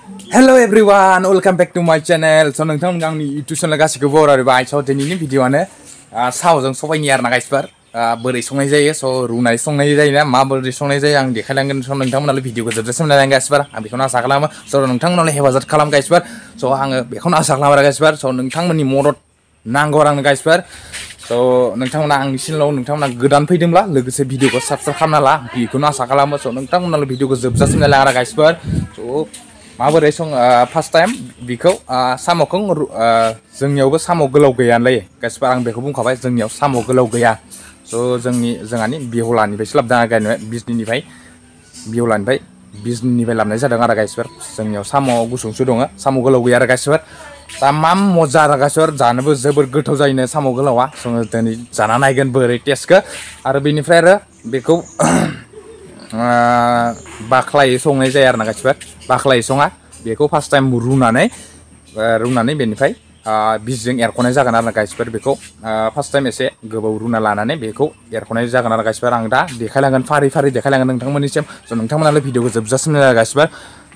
Hello everyone, welcome back to my channel. So nonton gang ni YouTube channel गासिखौ बरायबाय. So दिनैनि भिडिअआनो सावजों सबायनि आरो ना गाइसफोर बोरै संनाय जायो so रुनाय संनाय जायो ना माबोरै संनाय जायो आं देखायलांगोन so नोंथांमोनालाय भिडिअखौ जोबजासिम नायलां गाइसफोर आं बेखौनो आसा खालामो so नोंथांमोनालाय हेफाजाब खालाम गाइसफोर so आङो बेखौनो आसा खालामो गाइसफोर so नोंथांमोननि मदद नांगौ आंनो गाइसफोर so नोंथांमोना आंनि चेनेलाव नोंथांमोना गोदान फैदोंब्ला लोगोसे भिडिअखौ साबस्क्राइब खालामना ला बेखौनो आसा खालामो so नोंथांमोनालाय भिडिअखौ जोबजासिम नायलां आरो गाइसफोर so माबोरै फार्स्ट टाइम बेखौ साम'खौ जोंनियावबो साम' गोलाव गैयानोलै गाइसफोर आं बेखौ बुंखाबाय जोंनियाव साम' गोलाव गैया स' जोंहानि बिहलानिफ्रायसो लाबोदों गायनाय बिजनिनिफ्राय लाबोनाय जादों आरो गाइसफोर जोंनियाव साम' गुसुंसो दङ साम' गोलाव गैया आरो गाइसफोर दा मा मजा आरो गाइसफोर जानोबो जोबोर गोथाव जायोनो साम' गोलावा जोङो दिनै जाना नायगोन बोरै टेस्टखौ आरो बेनिफ्राय आरो बेखौ बाख्लायै संनाय जाया आरो ना गाइसफोर बाख्लायै सङा बेखौ फार्स्ट टाइम रुनानै बेनिफ्राय बिजजों एरख'नाय जागोन आरो ना गाइसफोर बेखौ फार्स्ट टाइम एसे गोबाव रुना लानानै बेखौ एरख'नाय जागोन आरो गाइसफोर आं दा देखायलांगोन फारि फारि देखायलांगोन नोंथांमोननिसिम स' नोंथांमोनालाय भिडिअखौ जोबजासिम नायलां गाइसफोर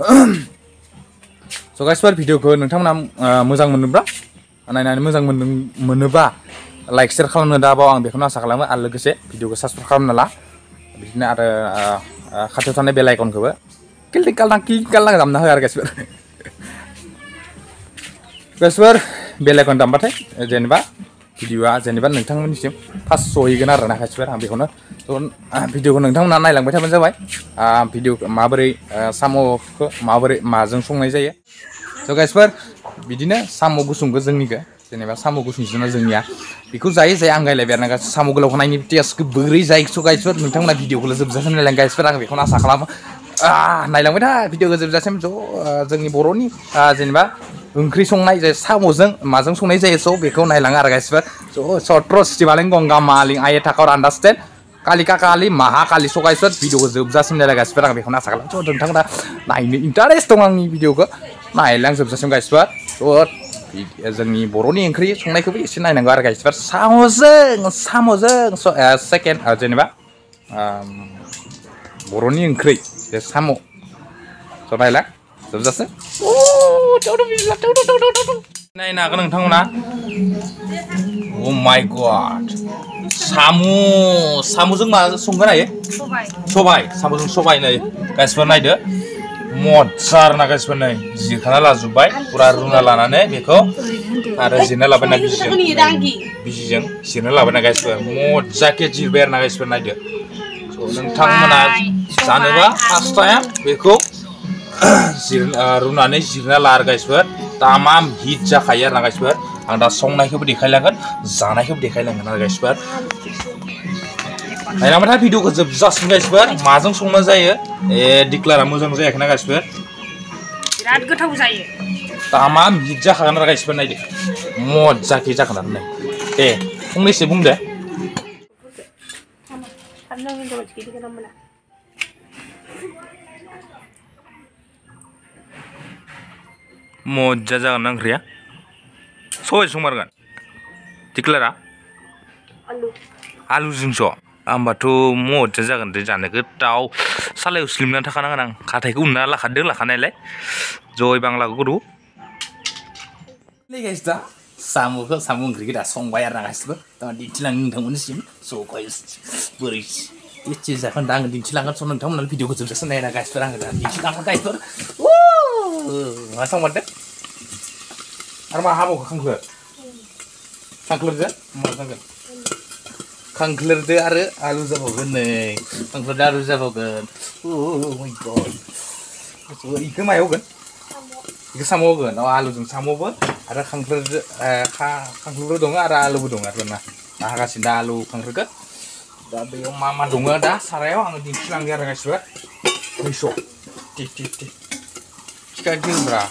स' गाइसफोर भिडिअखौ नोंथांमोना मोजां मोनोब्ला नायनानै मोजां मोनोबा लाइक शेयार खालामनो दाबाव आं बेखौनो आसा खालामो आरो लोगोसे भिडिअखौ साबस्क्राइब खालामना ला बिदिनो आरो खाथियाव थानाय बेल आइकनखौबो क्लिक खालामना दामना हो आरो गाइसफोर बेल आइकन दामबाथाय जेनेबा भिडिअआ जेनेबा नोंथांमोननिसिम फार्स्ट सहैगोन आरो ना गाइसफोर आं बेखौनो भिडिअखौ नोंथांमोना नायलांबाय थाबानो जाबाय भिडिअ माबोरै साम'खौ माजों संनाय जायो स' गाइसफोर बिदिनो साम' गुसुंखौ जोंनिखौ जेनेबा साम' गुसुंजोंना जोंनिया बेखौ जायो आंगायलायबाय आरो ना गाइस साम' गोलाव होनायनि टेस्टखौ बोरै जायो स' गाइसफोर नोंथांमोना भिडिअखौ जोबजासिम नायलां गाइसफोर आं बेखौनो आसा खालामो नायलांबाय था भिडिअखौ जोबजासिम ज' जोंनि बर'नि जेनेबा ओंख्रि संनाय जे साम'जों माजों संनाय जायो स' बेखौ नायलाङो आरो गाइसफोर स' सट्र स्टिमालिं गंगा मालिं आये थाखार आन्डारस्टेन्ड कालिका कालि माहा कालि स' गाइसफोर भिडिअखौ जोबजासिम नायलां गाइसफोर आं बेखौनो आसा खालामो स' नोंथांमोना नायनो इन्टारेस्ट दं आंनि भिडिअखौ नायलां जोबजासिम गाइसफोर स' जोंनि बर'नि ओंख्रि संनायखौबो एसे नायनांगौ आरो गाइसफोर साम'जों सेकेन्ड जेनेबा बर'नि ओंख्रि बे साम' स' नायलां जोबजासिम नायनो हागोन नोंथांमोना अ माय गड साम'जों माजों संगोन हायो साम'जों सबाय नै गाइसफोर नायदो मजा आरो ना गाइसफोर नै जिरखाना लाजोब्बाय फुरा रुना लानानै बेखौ आरो जिरना लाबाय ना बिजिजों जिरना लाबाय ना गाइसफोर मजाके जिरबाय आरो ना गाइसफोर नायदो नोंथांमोना जानोबा फार्स्ट टाइम बेखौ रुनानै जिरना ला आरो गाइसफोर तामाम हिट जाखायो आरो ना गाइसफोर आं दा संनायखौबो देखायलांगोन जानायखौबो देखायलांगोन आरो गाइसफोर नायलांबाय था भिडिअखौ जोबजासिम गाइसफोर माजों संना जायो दिक्लारा मोजां जायाखैना गाइसफोर बिराद गोथाव जायो तामाम हिट जाखागोन आरो गाइसफोर नायदो मजाके जागोन आरो नै दे फंनैसो बुंदो मजा जागोन ना ओंख्रिया सबाय संमारगोन दिक्लारा आलुजोंस' होमबाथ' मजा जागोन दे जानो गोथाव सालायाव स्लिमनानै थाखानांगोन आं हाथाइखौ उनना लाखानायलाय जय बांला गुरु दा साम' ओंख्रिखौ दा संबाय आरो ना गासिबो दा दिन्थिलांनो नोंथांमोननिसिम स' बोरै एसे जागोन दा आङो दिन्थिलांगोन स' नोंथांमोना भिडिअखौ जोबजासिम नायना गाइसफोर आङो दा दिन्थिलांगोन गाइसफोर मा संबारदो आरो मा हाबावखो खांख्लोरदो मा जागोन खांख्लोरदो आरो आलु जाबावगोन नै खांख्लोरदो आलु जाबावगोन माय गड इखौ मायाव होगोन इखौ साम' होगोन आलुजों साम'बो आरो खांख्लोरबो दङ आरो आलुबो दङ आरो ना हागासिनो दा आलु खांख्लोरखौ दा बेयाव मा दङ दा सारायाव आङो दिन्थिलांगोन आरो गासिबो थिखांदोंब्रा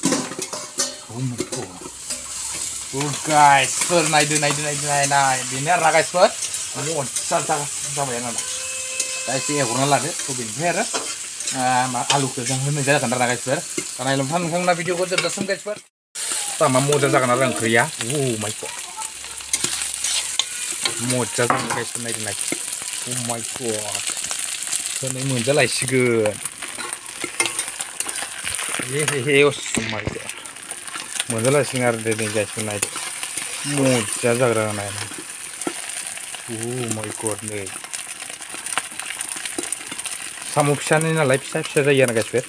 गाइसफोर नायदो नायनाय बेनो आरो गाइसफोर मजा जाबाय आरो दा एसे एवग्रोना लादो बेनिफ्राय आरो आलुखौ जों होनाय जागोन आरो गाइसफोर नोंथांमोना भिडिअखौ जोबजासिम गाइसफोर मा मजा जागोन आरो ओंख्रिया माय गड मजा जागोन गाइसफोर नायदो माय गड होनै मोनजालायसिगोन Hey, oh my god. Modalnya singar deh guys naik. Mudah jaga naik. Oh my god nih. Samo pisahnya nalar pisah aja ya guys.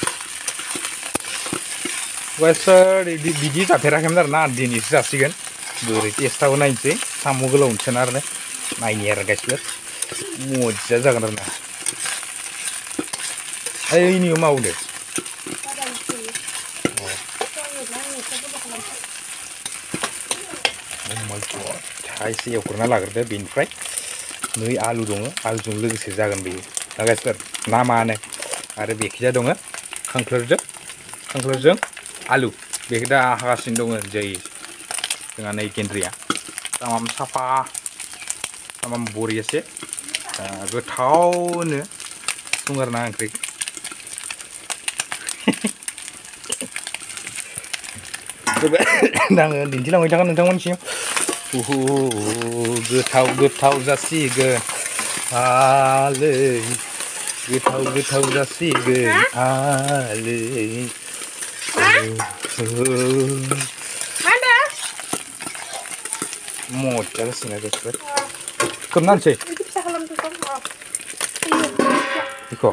Guys, di biji tapi rakyat na di ini sih kan. Beri testa naik sih. Samo gelung cenar nih. Naik ya guys. Mudah jaga na. Ini mau deh. Oh my god. Haisi eवग्रोना लाग्रोदो बेनिफ्राय नै आलु दङ आलुजों लोगोसे जागोन बेयो दा गाइसफोर ना माने आरो बेखिजा दङ खांख्लरजों आलु बेखौ दा हागासिनो दङ जै जोंहा नै gendria तामाम साफा तामाम बरियासे गोथावनो सङो आरोना ओंख्रि आङो दिन्थिलांबाय थागोन नोंथांमोननिसिम गोथाव जासिगोन आलै गोथाव जासिगोन आलै मजा जासिगोन गाइसफोर खोबनानैसै बेखौ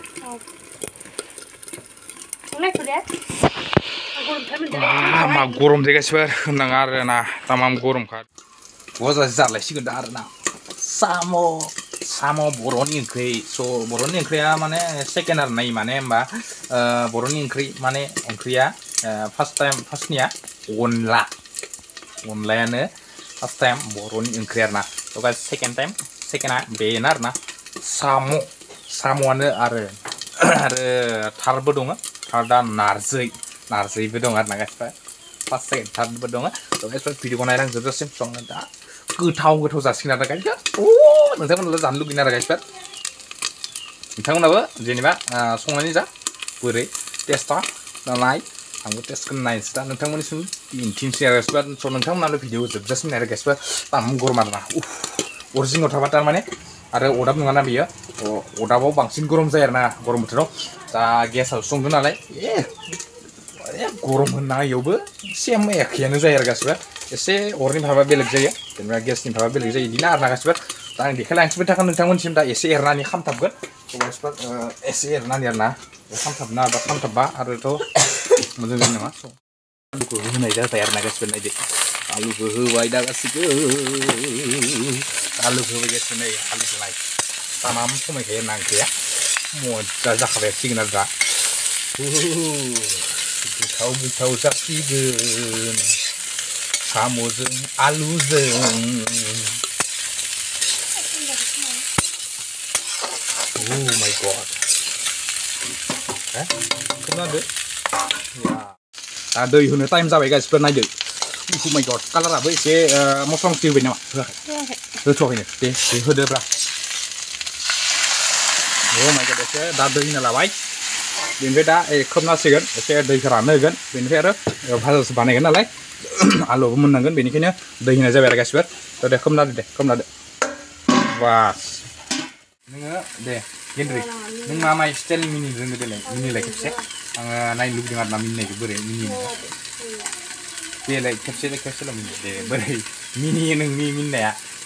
मा गरम दे गाइसफोर होननाङा आरोना तामाम गरमखा गजा जालायसिगोन दा आरोना साम' बर'नि ओंख्रि स' बर'नि ओंख्रिया माने सेकेन्ड आरो नाय माने होमबा बर'नि ओंख्रि माने ओंख्रिया फार्स्टनिया अनलायानो फार्स्ट टाइम बर'नि ओंख्रि आरोना थ' गाइस सेकेन्डआ बेनो आरोना साम'आनो आरो थारबो दङ थार्डआ नारजिबो दं आरोना गाइसफोर फार्स्ट सेकेन्ड थार्डबो दङ थ' गाइसफोर भिडिअखौ नायलांजोबजासिम संनो दा गोथाव जासिगोन आरो गाइसफोर नोंथांमोनाबो जानो लुगैनो आरो गाइसफोर नोंथांमोनाबो जेनेबा संनानै जा बोरै टेस्टआ नाय आंबो टेस्टखौ नायनोसै दा नोंथांमोननिसिम दिन्थिनोसै आरो गाइसफोर स' नोंथांमोनाबो भिडिअ जोबजासिम नाय आरो गाइसफोर तामाम गरम आरोना अरजिङाव थाबा थारमाने आरो अदाब नङाना बियो अदाबाव बांसिन गरम जायो आरोना गरम बोथोराव दा गेसाव संदों नालाय गरम होनना इयावबो सेम एखेयानो जायो आरो गासिबो एसे अरनि भाबा बेलेग जायो जेनेबा गेसनि भाबा बेलेग जायो बिदिनो आरोना गासिबो दा आं देखायलांसिबाय थागोन नोंथांमोननिसिम दा एसे एरनानै खामथाबगोन गासिबो एसे एरनानै आरोना खामथाबबा आरोथ' मोजां जानाय नङा आलुखौ होनाय जाबाय आरोना गासिबो नायदो आलुखौ होबाय दा गासिबो आलुखौ होबाय गासिबो नै आलुखौ नाय तामाम समायखायो आरोना ओंख्रिया मजा जाखाबायसिगोन आरो दा गोथाव जासिगोन साम'जों आलुजों oh my god खोनादो दा दै होनो टाइम जाबाय गाइसफोर नायदो oh my god कालाराबो एसे मस्ला मस्लि होबाय नामा होआखै होथ'वाखैनो दे होदोब्रा oh my god एसे दा दै होना लाबाय बेनिफ्राय दा खोबनांसिगोन एसे दैखौ राननो होगोन बेनिफ्राय आरो भाजासो बानायगोन नालाय आलुबो मोननांगोन बेनिखायनो दै होनाय जाबाय आरो गासिबो थ' दे खोबनादो बास नोङो दे gendri नों मा स्टाइल मिनि रोंनो देलाय मिनिलाय खेबसे आङो नायनो लुगैदों आरोना मिनिनायखौ बोरै मिनियो देलाय खेबसेल' मिनि दे बोरै मिनियो नोंनि मिनिनाया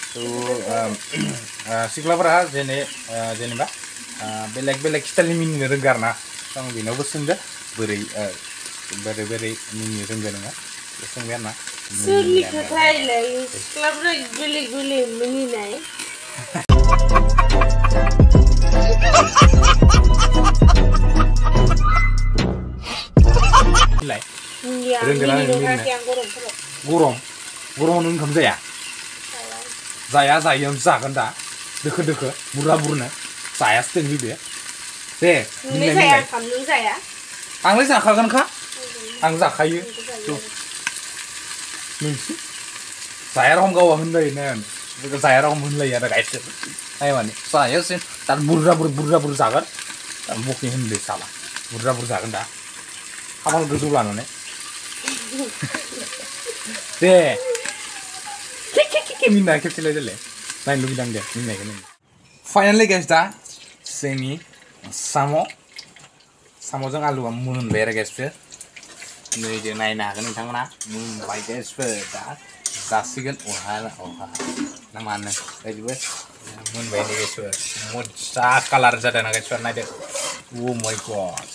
थ' सिख्लाफोरा जेनेबा बेलेग स्टाइलनि मिनिनो रोंगो आरोना आं बेनावबो सोंदो बोरै मिनिनो रोंगो नोङो सोंबाय आरोना सोरनि खोथायलाय सिख्लाफोरा बेलेग मिनिनाय गरमाव नों ओंखाम जाया जागोन दा दोखो बुरनो जायासो दों बे दे आंलाय जाखागोनखा आं जाखायो नोंसो जाया रखम गावा होनलायो जाया रखम होनलायो आरो गाइसो नाय माने जायासो दा बुरजा जागोन बकि होनदो साला बुरजा जागोन दा खाफाल गोजौ लानानै दे मिनिनाय खेबसेलाय देलाय नायनो लुगैदां दे मिनिनायखौ नायनो फाइनालि गाइस दा जोंनि साम'जों आलुआ मोनबाय आरो गाइसफोर नै जों नायनो हागोन नोंथांमोना मोनबाय गाइसफोर दा जासिगोन अहा ना मा होनो गाइसबो मोनबाय नै गाइसफोर मोजा कालार जादों ना गाइसफोर नायदो ओ माय गड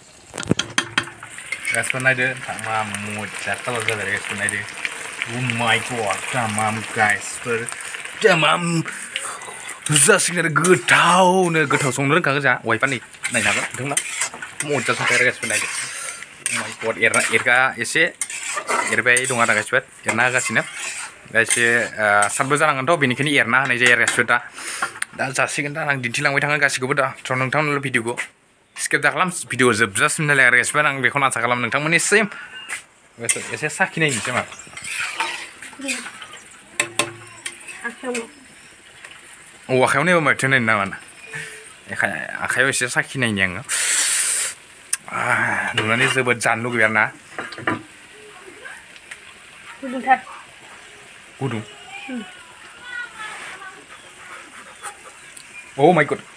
गाइसफोर नायदो मा मोजा कालार जादों गाइसफोर नायदो ओ माय गड तामाम गाइसफोर तामाम जासिगोन आरो गोथाव संनो रोंखागोन जा वाइफानि नायनो हागोन नोंथांमोना मोजा संखायो गाइसफोर नायदो माय गड एरगा एसे एरबाय दं आरो गाइसफोर एरना होगासिनो दा एसे साबबो जानांगोनथ' बेनिखायनो एरना होनाय जायो आरो गाइसफोर दा जासिगोन दा आं दिन्थिलांबाय थाङो गासिखौबो दा थ' नोंथांमोनल' भिडिअखौ स्किप दा खालाम भिडिअ जोबजासिम नायलाय आरो गाइसफोर आं बेखौनो आसा खालामो नोंथांमोननिसिम एसे साखिनायनोसै मा आखायावनो एबा माथो नायनो नामा आखायाव एसे साखिनायनि आङो नुनानै जोबोद जानो लुगैयो आरोना गुदुंथार गुदुं oh my god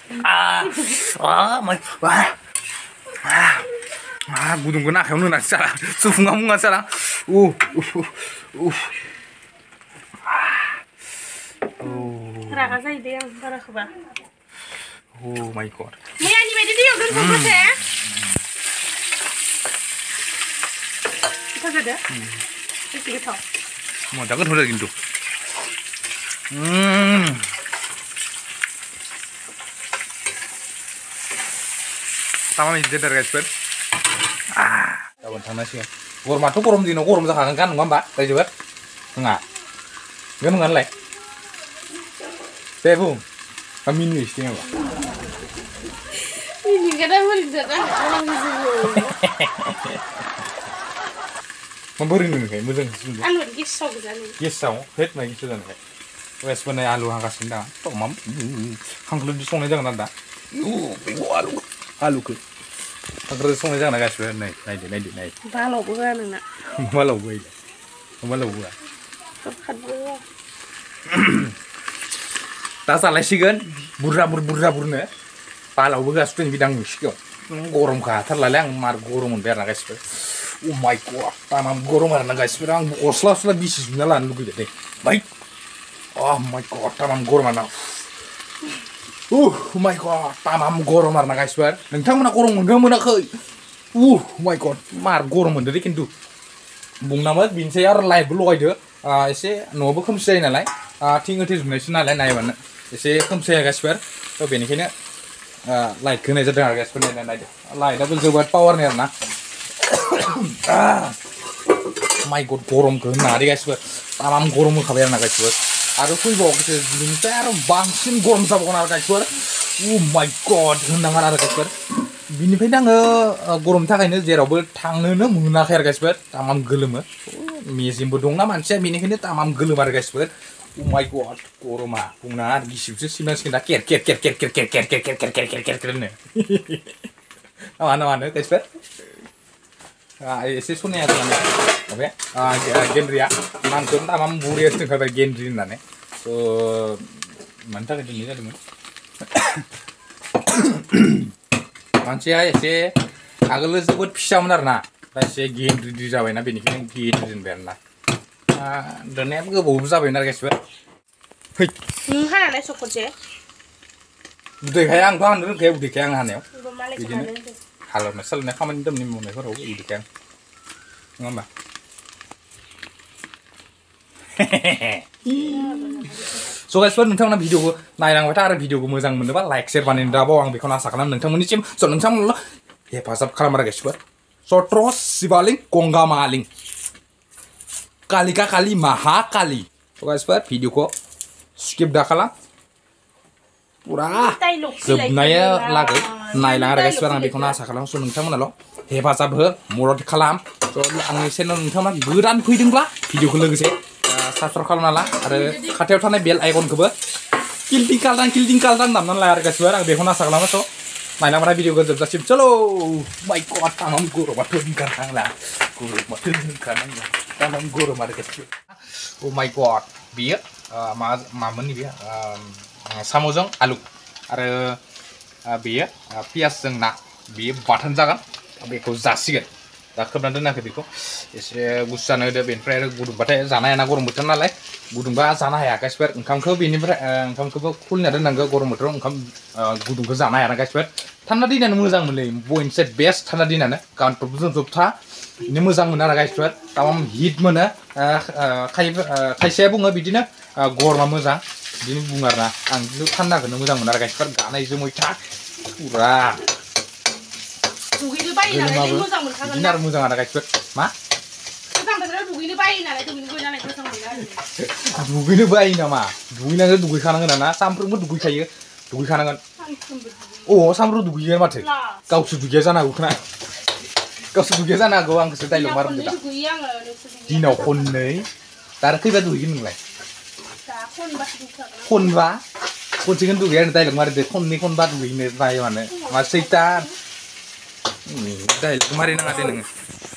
गुदुंखौ आखायावनो होनानै जाला सुफुङा मुङा जाला रागा जायो दे आं बारा खोबा oh my god मैयानि बायदि दैयाव दोनथ'बोसे गोथाव जादो एसे गोथाव मोजां गोथाव जादों खिन्थु तामाम इदि जादों गाइसफोर गाबोन थांनांसिगोन गरमाथ' गरम दिनाव गरम जाखागोन नङा होमबा रायजोफोर नङा नङालाय दे बुं मिनि एसे नामा मिनिगोना बोरैजाना मा बोरै नोंखाय मोजां आलु गेसाव गोजानो गेसाव हेट माय गेसाव जानायखाय वेस्ट बानाय आलु हागासिनो दा तमाम खांख्लुदि संनाय जागोन आरो दा आलुखौ खांख्लुदि संनाय जागोन गासिबो नायदो बालावबो होआ नोंना बालावबो होआ दा जालायसिगोन बुरजा बालावबो होगासिनो बिदां नुसिगौ गरमखा हाथारलाय आं मार गरम मोनबाय आरो ना गासिबो oh my god तामाम गरम आरो ना गासिबो आं गस्ला बिसि जुना लानो लुगैदो दे बाय oh my god तामाम गरम आरो ना oh my god तामाम गरम आरो ना गासिबो नोंथांमोना गरम मोनदों मोनाखै oh my god मार गरम मोनदो दे खिन्थु बुंनामोन बिनोसै आरो लाइटबो लगायदो एसे न'आवबो खोमसि जायो नालाय थिं होथेजोबनायसो नालाय नायबानो एसे खोमसि जायो गासिबो थ' बेनिखायनो लाइट होनाय जादों आरो गासिबो नायदो लाइटआबो जोबोद पावारनि आरो ना माय गड गरमखौ होननो हादे गासिबो तामाम गरम होखाबाय आरो ना गासिबो आरो फैबावोसो बिनिफ्राय आरो बांसिन गरम जाबावगोन आरो गासिबो oh my god होननांगोन आरो गासिबो बिनिफ्रायनो आङो गरमनि थाखायनो जेरावबो थांनोनो मोनाखै आरो गासिबो तामाम गोलोमो मेजेमबो दंना मानसिया बेनिखायनो तामाम गोलोमो आरो गासिबो oh my god गरमा बुंना आरो गिसिबसो सिबनांसिगोन दा केर होनो गासिबो एसे सनाया जानानै ओमफ्राय gendria नामखौनो तामाम बुरियासो दोनखाबाय gendri होननानै थ' मानि थाखाय दोननाय जादोंमोन मानसिया एसे आगोल जोबोद फिसामोन आरो ना दा एसे gendri जाबायना बेनिखायनो gendri दोनबाय आरो ना दोननायाबो गोबावबो जाबायमोन आरो गासिबो फै नों हानालाय सख'से उदैखाय आंथ' हानो रोंखाया उदैखाय आं हानायाव बिदिनो हालेवनाय सालेवनाय खामानि दामानि मावनायफोराव उदैखाय नङा होमबा स' गाइसफोर नोंथांमोना भिडिअखौ नायलांबाय था आरो भिडिअखौ मोजां मोनोबा लाइक शेयार बानायनो दाबाव आं बेखौनो आसा खालामो नोंथांमोननिसिम स' नोंथांमोनल' हेफाजाब खालाम आरो गाइसफोर सत्र शिवालिं गंगामालिं कालिका काली महाकाली स' गाइसफोर भिडिअखौ स्किप दा खालाम पुरा जोबनाया लागै नायलां आरो गाइसफोर आं बेखौनो आसा खालामो स' नोंथांमोनाल' हेफाजाब हो मदद खालाम स' आंनि चेनेल नोंथांमोना गोदान फैदोंब्ला भिडिअखौ लोगोसे साबस्क्राइब खालामना ला आरो खाथियाव थानाय बेल आइकनखौबो किल्टिं कालदां दामनानै लाया आरो गासिबो आं बेखौनो आसा खालामो स' नायलांबाय भिडिअखौ जोबजासिम चलो माय गड तामाम गरमाथ' ओंखारनांला तामाम गरम आरो गासिबो oh my god बियो मामोननि बेयो साम'जों आलु आरो बेयो पियासजों ना बेयो बाथोन जागोन बेखौ जासिगोन दा खोबना दोनाखै बेखौ एसे गुसु जानो होदो बेनिफ्राय आरो गुदुंबाथाय जानो हायाना गरम बोथोर नालाय गुदुंबा जानो हाया गाइसफोर ओंखामखौ बेनिफ्राय ओंखामखौबो खुलिना दोननांगौ गरम बोथोराव ओंखाम गुदुंखौ जानो हायाना गाइसफोर थान्दा दिनानो मोजां मोनलै बयनिफ्राय बेस्ट थान्दा दिनानो गानफोरबो जोबथा बिदिनो मोजां मोनो आरो गाइसफोर तामाम हिट मोनो खायसेया बुङो बिदिनो गरमा मोजां बिदिनो बुङो आरोना आं बिदिनो थान्दाखौनो मोजां मोनो आरो गाइसफोर गानायजों मैथा फुरा दुगैनो बायो नालाय मोजां मोनखागोन बिदिनो आरो मोजां आरो गाइसफोर मा गोजां बोथोराव दुगैनो बायो नालाय मोजां मोनो आरो दुगैनो बायो नामा दुगैनांगौ दुगैखानांगोन ना सानफ्रोमबो दुगैखायो दुगैखानांगोन अ सानफ्रोमबो दुगैयो माथो गावसो दुगैया जानो हागौ खोना गावसो दुगैया जानो हागौ आंखौसो डाइलग मारदो दा दिनाव खननै दा आरो खैबा दुगैगोन नोंलाय खनबा खनसेखौनो दुगैया डाइलग मारदो खननै खनबा दुगैनो बायो मानो मा सैतान डाइलग मारिनाङा दे नोङो